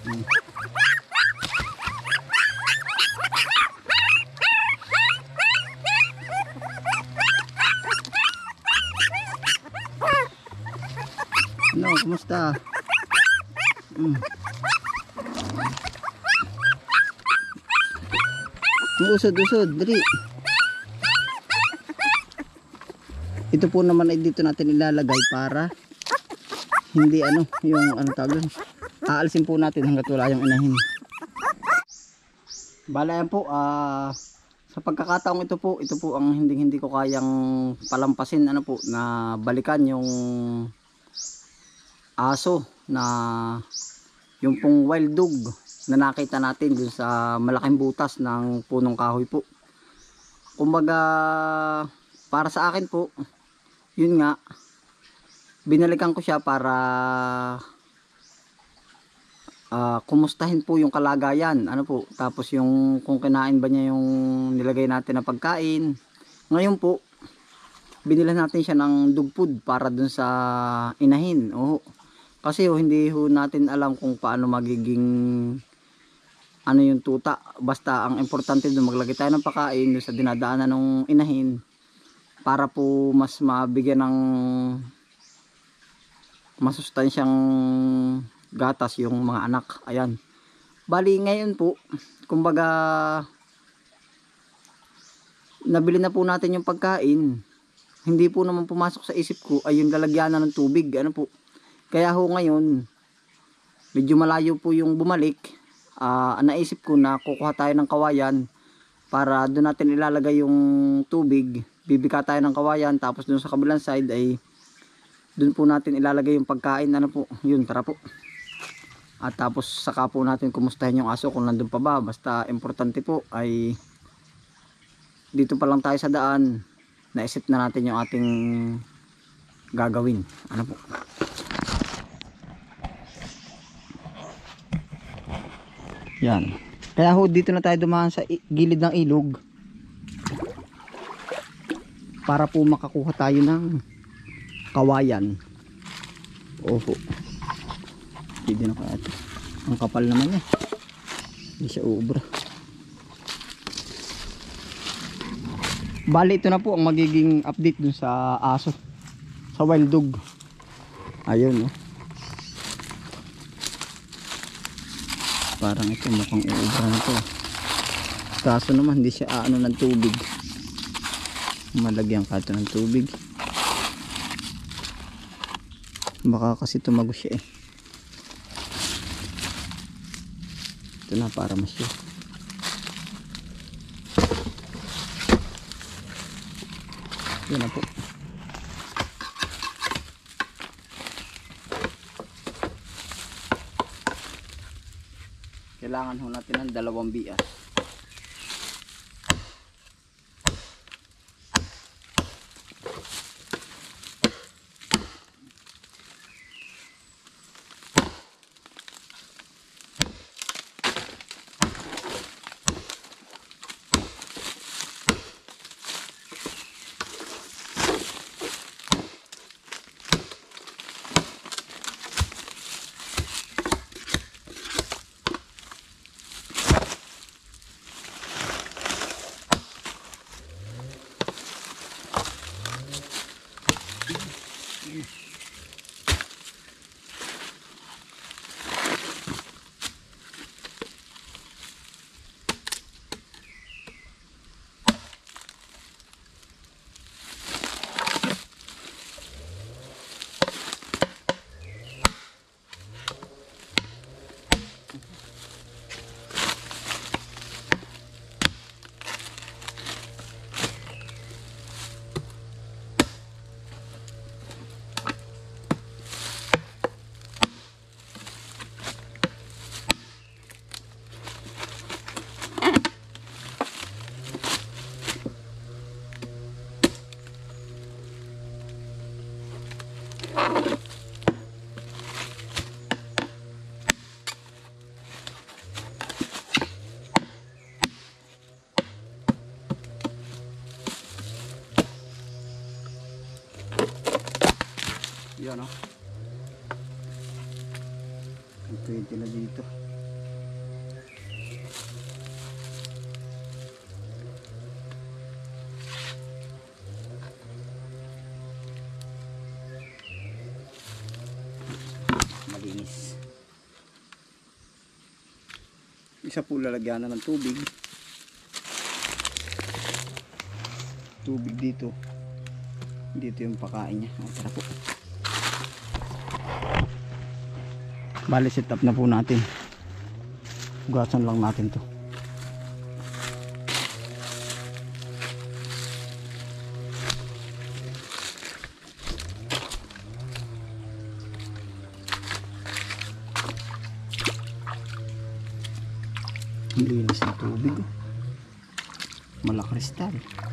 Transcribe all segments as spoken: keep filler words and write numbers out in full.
Hmm. Ano, kumusta? Hmm. Usod-usod, dali. Ito po naman ay dito natin ilalagay para hindi ano, yung ano tawag doon. Aalisin po natin hanggat wala yung inahin. Bala yan po, ah, sa pagkakataong ito po, ito po ang hindi hindi ko kayang palampasin ano po, na balikan yung aso na yung pong wild dog na nakita natin dun sa malaking butas ng punong kahoy po. Kumbaga para sa akin po, yun nga, binalikan ko siya para uh, kumustahin po yung kalagayan, ano po, tapos yung kung kinain ba niya yung nilagay natin na pagkain. Ngayon po, binila natin siya ng dog food para dun sa inahin. Oh, kasi oh, hindi ho natin alam kung paano magiging ano yung tuta. Basta ang importante doon, maglagay tayo ng pagkain doon sa dinadaanan ng inahin para po mas mabigyan ng masustansyang gatas yung mga anak. Ayan. Bali ngayon po, kumbaga nabili na po natin yung pagkain. Hindi po naman pumasok sa isip ko ay yung lalagyanan ng tubig. Ano po? Kaya ho ngayon, medyo malayo po yung bumalik. Uh, naisip ko na kukuha tayo ng kawayan para doon natin ilalagay yung tubig. Bibika tayo ng kawayan, tapos doon sa kabilang side ay doon po natin ilalagay yung pagkain. Ano po? Yun, tara po. At tapos saka po natin kumustahin yung aso kung nandun pa ba. Basta importante po ay dito pa lang tayo sa daan, naisip na natin yung ating gagawin. Ano po? Yan. Kaya ho dito na tayo dumaan sa gilid ng ilog para po makakuha tayo ng kawayan. Oho. Hindi na kaya ito. Ang kapal naman niya. Hindi siya uubra. Bali ito na po ang magiging update dun sa aso. Sa wild dog. Ayun oh. Parang ito mukhang uubra na ito. Kaso naman hindi siya aano ng tubig. Malagyan ka ito ng tubig. Baka kasi tumago siya eh. Ito na para masyo. Yan na po. Kailangan ho natin ng dalawang bias. Yan o. Pwede na dito. Isa po lalagyan na ng tubig. Tubig dito. Dito yung pakain niya. O, tara po. Bali set up na po natin. Hugasan lang natin to. Ang linis ng tubig. Malakristal.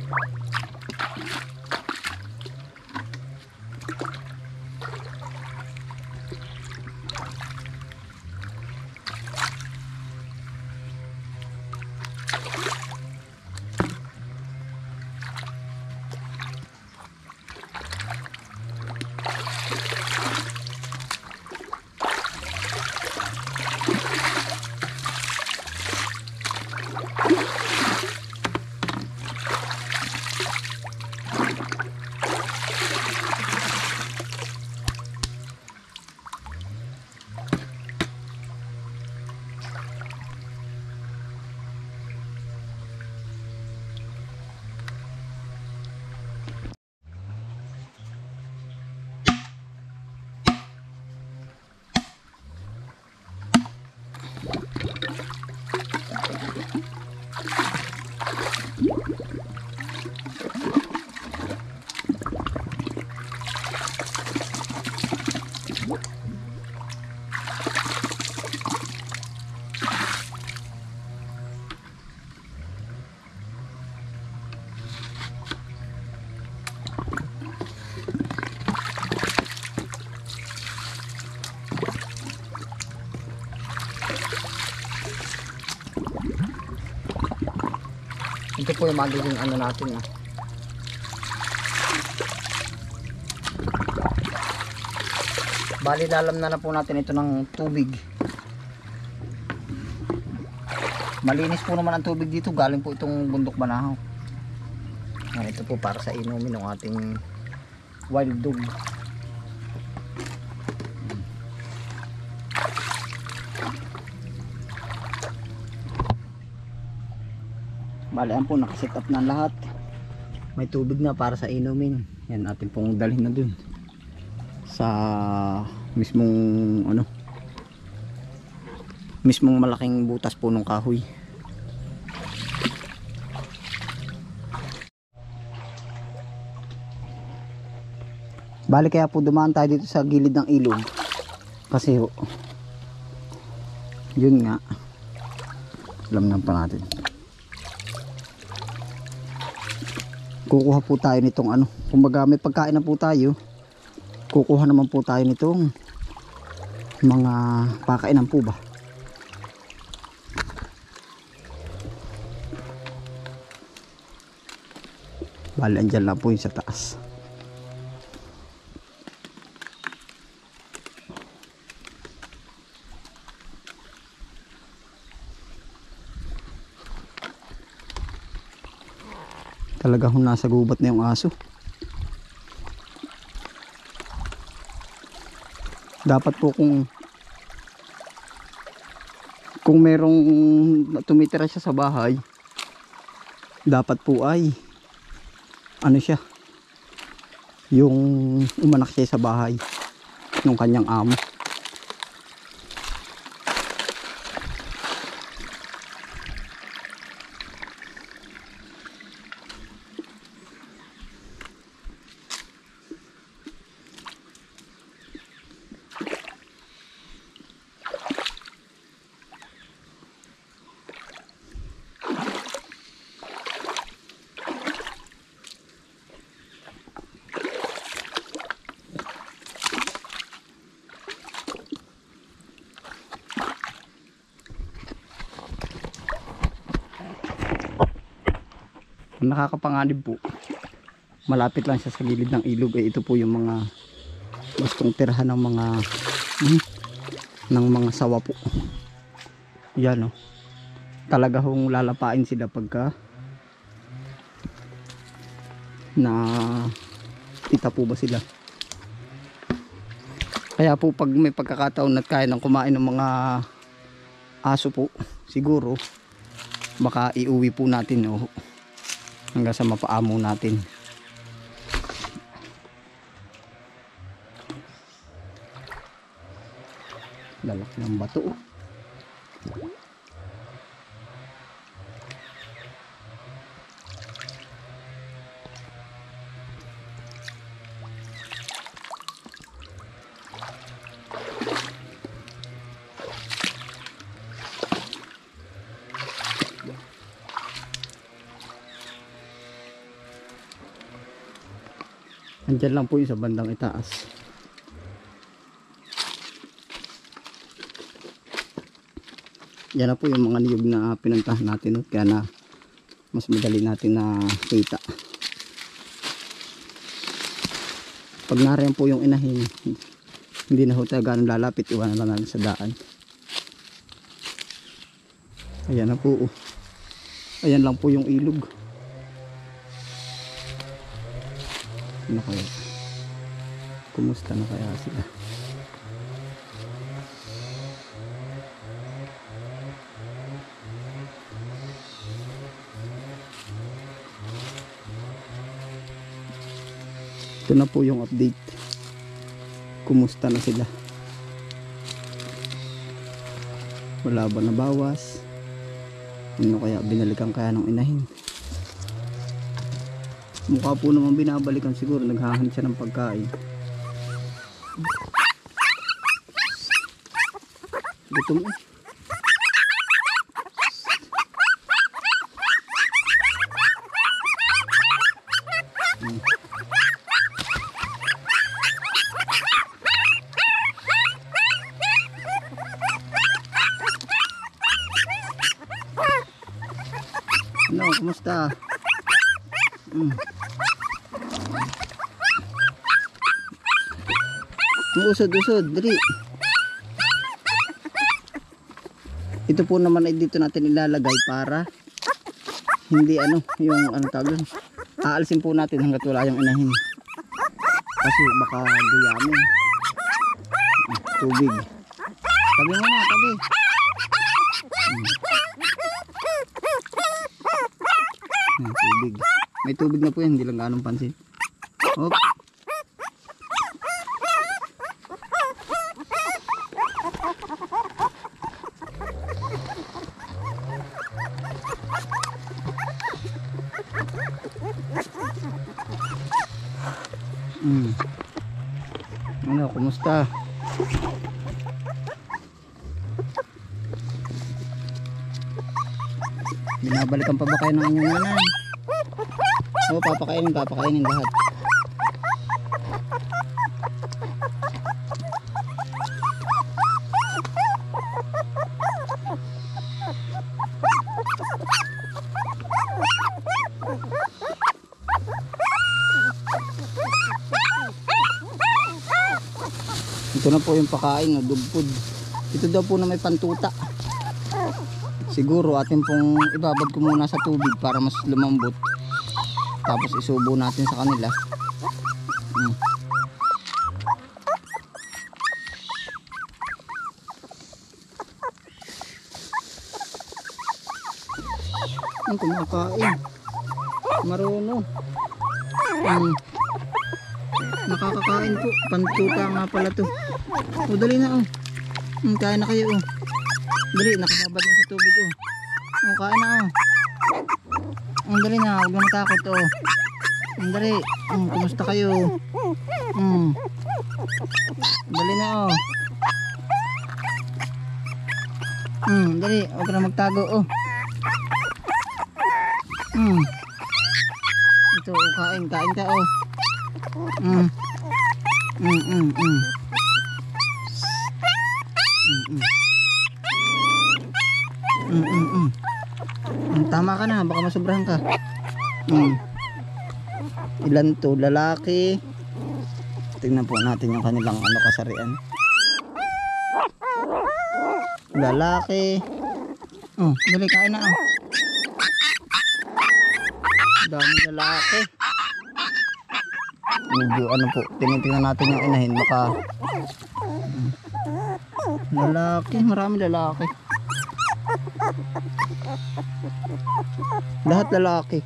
Ito po yung magiging ano natin ah. Bali lalam na na po natin ito ng tubig. Malinis po naman ang tubig dito, galing po itong bundok Banahaw. Ah, ito po para sa inumin ng ating wild dog. Bali yan po, nakaset up na lahat. May tubig na para sa inumin. Yan atin pong dalhin na dun sa mismong ano, mismong malaking butas po ng kahoy. Bali kaya po dumaan tayo dito sa gilid ng ilog kasi ho, yun nga, alam na pa natin. Kukuha po tayo nitong ano, kumbaga may pagkain na po tayo, kukuha naman po tayo nitong mga pakainan po ba. Bali andyan lang po yung sa taas. Talaga kung nasa gubat na yung aso. Dapat po kung kung merong tumitira siya sa bahay, dapat po ay ano siya, yung umanak siya sa bahay ng kanyang amo. Nakakapanganib po, malapit lang siya sa gilid ng ilog. Eh, ito po yung mga gustong tirahan ng mga hmm, ng mga sawa po. Yan o, talaga hong lalapain sila pagka na kita po ba sila. Kaya po pag may pagkakataon at kaya ng kumain ng mga aso po, siguro baka iuwi po natin oh, hanggang sa mapaamo natin. Lalaki ng bato oh. Andyan lang po yung sa bandang itaas. Yan na po yung mga niyog na pinuntahan natin, no? Kaya na mas madali natin na kita. Pag nariyan po yung inahin, hindi na ho tayo ganun lalapit, iwanan lang natin sa daan. Ayan na po oh. Ayan lang po yung ilog. Ano kaya? Kumusta na kaya sila? Ito na po yung update. Kumusta na sila? Wala ba nabawas? Ano kaya binalikan kaya ng inahin? Mukha po naman binabalikan, siguro naghahanap siya ng pagkain. Gutom eh. Hmm. Ano, kumusta? Hmm. Usod-usod, dali. Ito po naman ay dito natin ilalagay para hindi ano, yung ano tawag doon. Aalisin po natin hanggat wala yung inahin. Kasi baka guyamin. Tubig. Tabi mo na, tabi. Hmm. Hmm, tubig. May tubig na po yan, hindi lang ganong pansin. Hop. Hmm. Ano, kumusta? Binabalikan pa ba kayo ng inyong nanay? Oo, papakainin, papakainin lahat. Ito na po yung pakain, no, dog food. Ito daw po na may pantuta. Siguro atin pong ibabad ko muna sa tubig para mas lumambot. Tapos isubo natin sa kanila. Hmm. Ang kumakain. Marunong. Hmm. Nakakakain po. Pantuta nga pala to. O dali na oh. Hmm, kain na kayo oh. Dali, nakababad na sa tubig oh. O kain na oh. Ang dali na, huwag na matakot oh. Ang dali. Hmm, kumusta kayo? Hmm. Dali na oh. Hmm, dali, huwag na magtago oh. Hmm. Ito oh, kain, kain ka oh. Hmm. Hmm, hmm, hmm. Hmm, hmm. Hmm, hmm, hmm. Hmm, tama ka na, baka masobrahan ka. Hmm. Ilan to? Lalaki. Tingnan po natin yung kanilang ano kasarian. Lalaki. Oh, dali kain na oh. Dami lalaki. Medyo ano po, tinitingnan natin yung inahin, baka lalaki, marami lalaki. Lahat lalaki.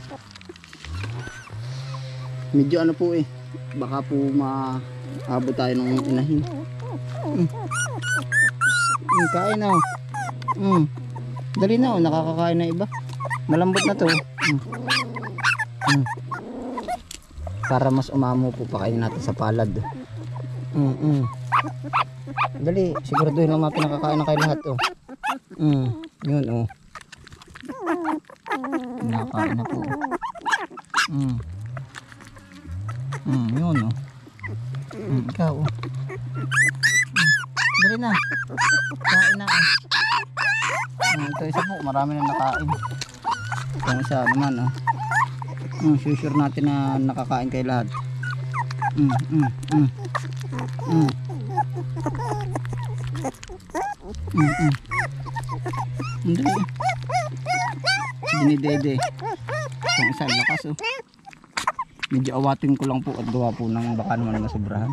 Medyo ano po eh, baka po maabot tayo ng inahin. Mm. Mm, kain na oh. Mm. Dali na oh, nakakakain na iba. Malambot na to. Mm. Mm. Para mas umamo po, pakainin natin sa palad. Mm -mm. Dali, siguraduhin lang mga pinakakain na kayo lahat oh. Mm. Yun oh. Nakakain na po. Mm. Mm, yun oh. Mm, ikaw oh. Mm. Dali na. Kain na oh. Mm, ito isa po, marami na nakain. Itong isa naman oh. Mm, sure natin na nakakain kayo lahat. Mm, mm, mm. Mm. Mm, mm. Ang dali oh. Dinidede. Itong isa lakas oh. Medyo awatin ko lang po at gawa po ng baka naman masobrahan.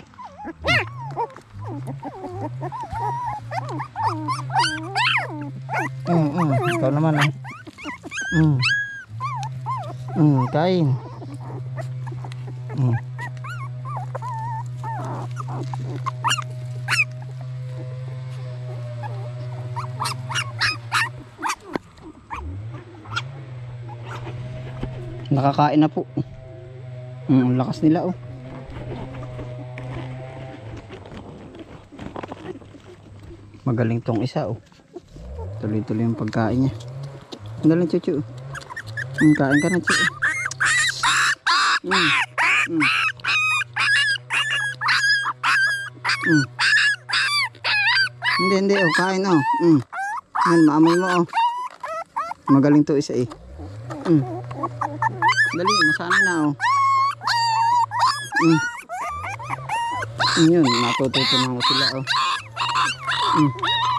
Mm, mm. Ikaw naman ah. Mm. Mm, kain. Mm. Nakakain na po. Mm, lakas nila oh. Magaling tong isa oh. Tuloy-tuloy yung pagkain niya. Ang galing chuchu. Mm, kain ka na chuchu. Mm. Mm. Mm. Hindi, hindi oh, kain oh. Mm. Yan, maamoy mo oh. Magaling to isa eh. Mm. Dali, masanay na oh. Mm. Yun, natututo na ako sila oh. Mm.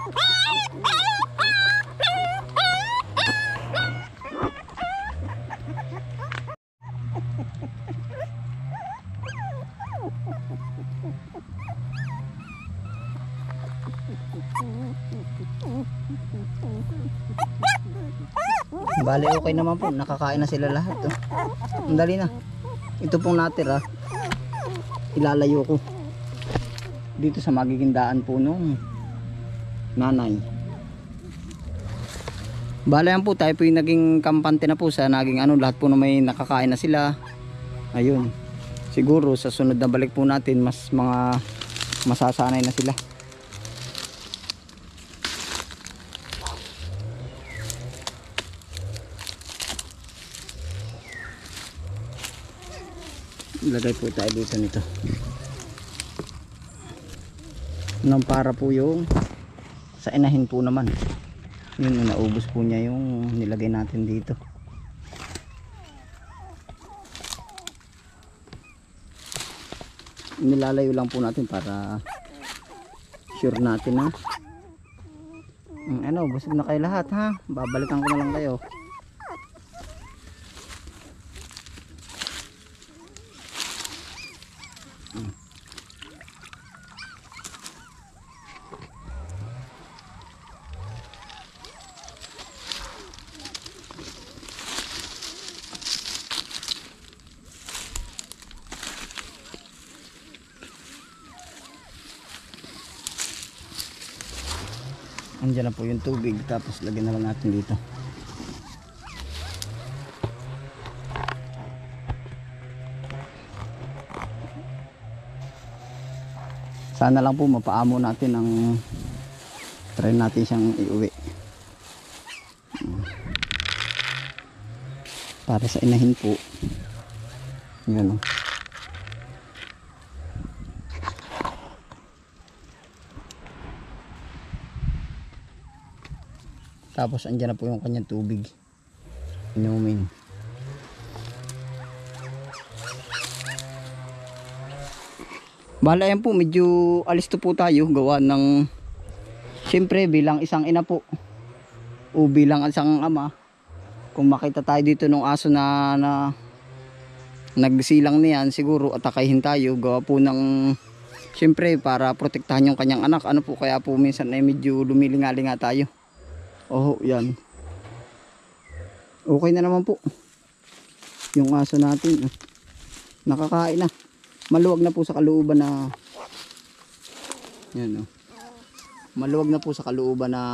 Bale okay naman po, nakakain na sila lahat oh. Ang dali na. Ito pong natira, ilalayo ko dito sa magiging daan po nung nanay. Bale yan po, tayo po yung naging kampante na po sa naging ano, lahat po na may nakakain na sila. Ayun, siguro sa sunod na balik po natin mas mga masasanay na sila. Ilagay po tayo dito nito nang para po yung sa inahin po naman. Yun, naubos po niya yung nilagay natin dito. Nilalayo lang po natin para sure natin na um, ano, busog na kayo lahat ha. Babalikan ko na lang kayo. Andiyan na po yung tubig, tapos lagyan na lang natin dito. Sana lang po mapaamo natin ang try natin siyang iuwi para sa inahin po. Yan o. Tapos andyan na po yung kanyang tubig. Inumin. Bahala yan po, medyo alisto po tayo gawa ng siyempre bilang isang ina po o bilang isang ama. Kung makita tayo dito ng aso na, na nagsilang niyan, siguro atakahin tayo gawa po ng siyempre para protektahan yung kanyang anak. Ano po, kaya po minsan ay medyo lumilingalinga tayo. Oh, yan. Okay na naman po. Yung aso natin, nakakain na. Maluwag na po sa kalooban na yan, oh. Maluwag na po sa kalooban na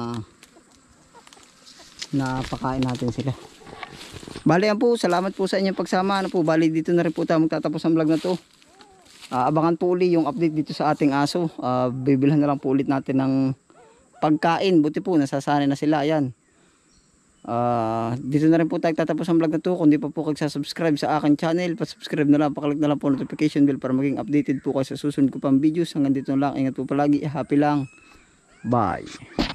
na pakain natin sila. Bali yan po, salamat po sa inyong pagsama. Ano po, bali dito na rin po tayo magtatapos ang vlog na to. Uh, abangan po ulit yung update dito sa ating aso. Uh, bibilhan na lang po ulit natin ng pagkain. Buti po, nasasanay na sila. Ayan. Uh, dito na rin po tayo tatapos ang vlog na to. Kung di pa po kayo subscribe sa aking channel, pa-subscribe na lang, pakalik na lang po notification bell para maging updated po kayo sa susunod ko pang videos. Hanggang dito na lang. Ingat po palagi. Happy lang. Bye.